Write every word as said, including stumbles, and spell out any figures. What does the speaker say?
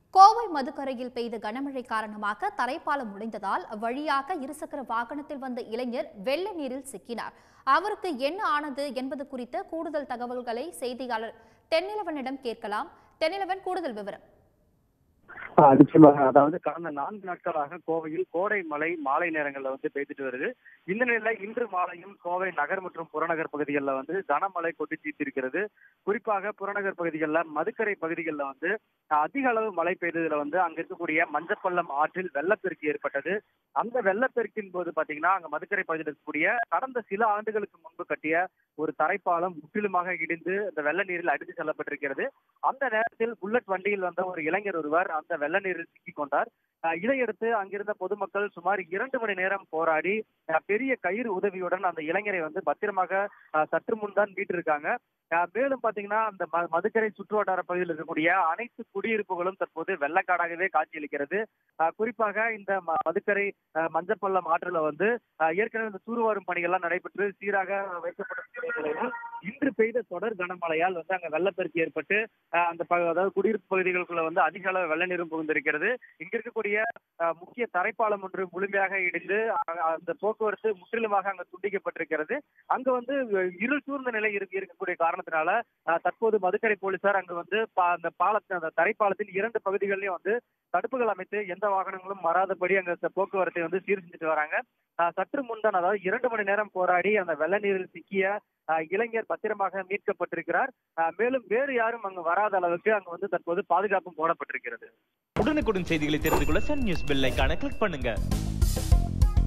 கோவை மதுக்கரையில் பெய்த கனமழை காரணமாக தரைப்பாலம் உடைந்ததால் வழியாக இருசக்கர வாகனத்தில் வந்த இளைஞர் வெள்ள நீரில் சிக்கினார். அவருக்கு என்ன ஆனது என்பது குறித்த கூடுதல் தகவல்களை செய்தியாளர் தென்னிலவனிடம் கேட்கலாம். தென்னிலவன், கூடுதல் விவரம். நிச்சயமாக. அதாவது கடந்த நான்கு நாட்களாக கோவையில் கோடை மழை மாலை நேரங்களில் வந்து பெய்துட்டு வருது. இந்த நிலையில இன்று மாலையும் கோவை நகர் மற்றும் புறநகர் பகுதிகளில் வந்து கனமழை கொட்டி தீர்த்திருக்கிறது. குறிப்பாக புறநகர் பகுதிகளில் மதுக்கரை பகுதிகளில் வந்து அதிக அளவு மழை பெய்ததுல வந்து அங்க இருக்கக்கூடிய மஞ்சப்பள்ளம் ஆற்றில் வெள்ளப்பெருக்கு ஏற்பட்டது. அந்த வெள்ளப்பெருக்கின் போது பாத்தீங்கன்னா அங்க மதுக்கரை பகுதியில் இருக்கக்கூடிய கடந்த சில ஆண்டுகளுக்கு முன்பு கட்டிய ஒரு தரைப்பாலம் முற்றிலுமாக இடிந்து அந்த வெள்ள நீரில் அடித்து செல்லப்பட்டிருக்கிறது. அந்த நேரத்தில் புல்லட் வண்டியில் வந்த ஒரு இளைஞர் ஒருவர் அந்த வெள்ள நீரில் சிக்கிக் கொண்டார். இதையடுத்து அங்கிருந்த பொதுமக்கள் சுமார் இரண்டு மணி நேரம் போராடி பெரிய கயிறு உதவியுடன் அந்த இளைஞரை வந்து பத்திரமாக சற்று முன் தான் மீட்டிருக்காங்க. மேலும் பாத்தீங்கன்னா அந்த மதுக்கரை சுற்று வட்டார பகுதியில் இருக்கக்கூடிய அனைத்து குடியிருப்புகளும் தற்போது வெள்ளக்காடாகவே காட்சியளிக்கிறது. குறிப்பாக இந்த மதுக்கரை மஞ்சப்பள்ளம் ஆற்றுல வந்து ஏற்கனவே இந்த தூர்வாரும் பணிகள்லாம் நடைபெற்று சீராக வைக்கப்பட்ட நிலையில் இன்று பெய்த தொடர் கனமழையால் வந்து அங்க வெள்ளப்பெருக்கு ஏற்பட்டு அந்த அதாவது குடியிருப்பு பகுதிகளுக்குள்ள வந்து அதிக அளவு வெள்ள நீரும் புகுந்திருக்கிறது. இங்க இருக்கக்கூடிய முக்கிய தரைப்பாலம் ஒன்று முழுமையாக இடிந்து அந்த போக்குவரத்து முற்றிலுமாக அங்க துண்டிக்கப்பட்டிருக்கிறது. அங்க வந்து இருள் சூழ்ந்த நிலை இருக்கக்கூடிய காரணத்தினால தற்போது மதுக்கரை போலீசார் அங்கு வந்து அந்த பாலத்தின் அந்த தரைப்பாலத்தின் இரண்டு பகுதிகளிலும் வந்து தடுப்புகள் அமைத்து எந்த வாகனங்களும் வராதபடி அங்க போக்குவரத்தை வந்து சீர் செஞ்சுட்டு வராங்க. சற்று முன்தான் அதாவது இரண்டு மணி நேரம் போராடி அந்த வெள்ள நீரில் சிக்கிய இளைஞர் பத்திரமாக மீட்கப்பட்டிருக்கிறார். மேலும் வேறு யாரும் அங்கு வராத அளவுக்கு அங்கு வந்து தற்போது பாதுகாப்பும் போடப்பட்டிருக்கிறது. உடனுக்குடன் செய்திகளை தெரிந்து கொள்ள சன் நியூஸ் பெல் ஐகானை கிளிக் பண்ணுங்க.